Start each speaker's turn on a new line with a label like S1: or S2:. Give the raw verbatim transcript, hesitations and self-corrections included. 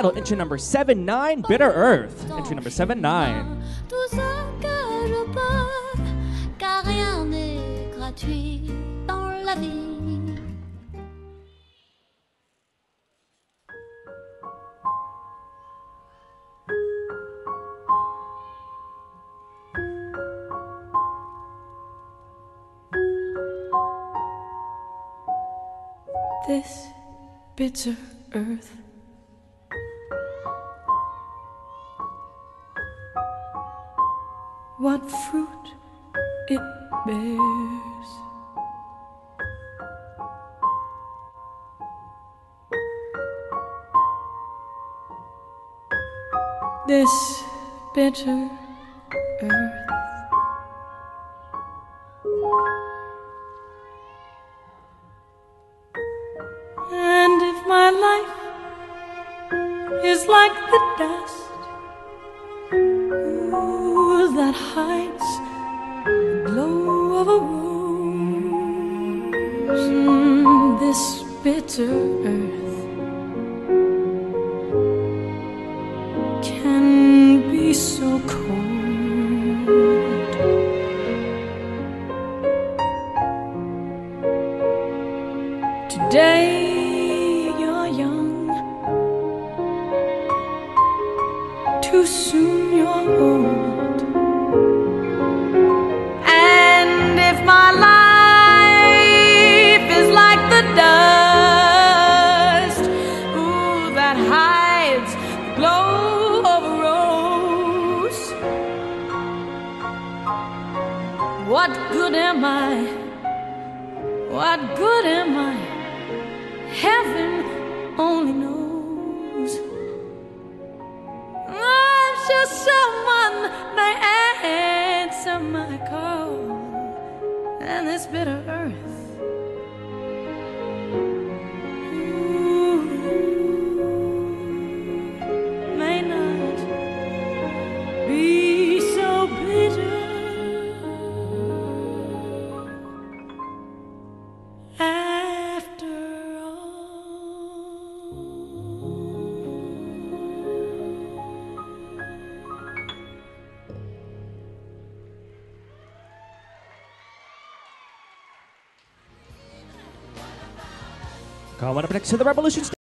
S1: battle, entry number seven nine, Bitter Earth. Entry number seven nine.
S2: Tout ce que je peux, car rien n'est gratuit dans la vie.
S3: This bitter earth, what fruit it bears. This bitter earth, and if my life is like the dust, ooh, that hides the glow of a rose, mm, this bitter earth can be so cold. Today you're young, too soon you're old. And if my life is like the dust, ooh, that hides the glow of a rose, what good am I? What good am I? Heaven only knows. I'm sure someone may answer my call, and this bitter earth, ooh, may not be so bitter after
S1: Coming up next to the Revolution